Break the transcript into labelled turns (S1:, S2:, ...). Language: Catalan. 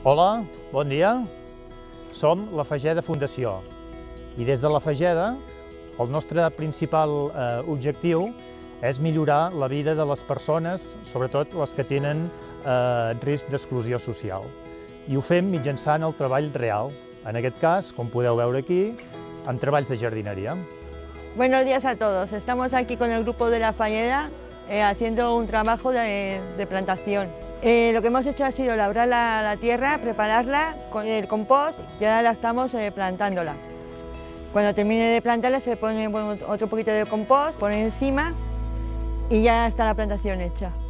S1: Hola, bon dia. Som la Fageda Fundació i des de la Fageda el nostre principal objectiu és millorar la vida de les persones, sobretot les que tenen risc d'exclusió social. I ho fem mitjançant el treball real, en aquest cas, com podeu veure aquí, amb treballs de jardineria.
S2: Buenos días a todos. Estamos aquí con el grupo de la Fageda haciendo un trabajo de plantación. Lo que hemos hecho ha sido labrar la tierra, prepararla con el compost y ahora la estamos plantándola. Cuando termine de plantarla se le pone otro poquito de compost por encima y ya está la plantación hecha.